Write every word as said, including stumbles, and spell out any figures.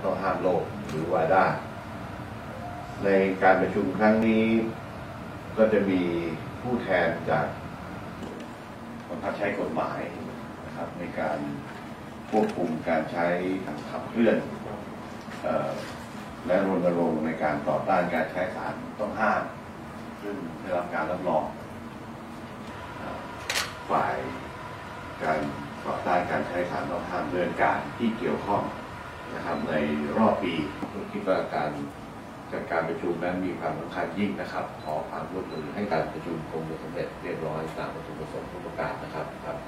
ต้องห้ามโลกหรือวาดาในการประชุมครั้งนี้ก็จะมีผู้แทนจากบังคับใช้กฎหมายนะครับในการควบคุมการใช้ขับเคลื่อนและรณรงค์ในการต่อต้านการใช้สารต้องห้ามซึ่งได้รับการรับรองฝ่ายการต่อต้านการใช้สารต้องห้ามเดินการที่เกี่ยวข้องนะครับในรอบปีผมคิดว่าการจัดการประชุมนั้นมีความสำคัญยิ่งนะครับขอความร่วมมือให้การประชุมคงจะสำเร็จเรียบร้อยตามวัตถุประสงค์ทุกประการนะครับ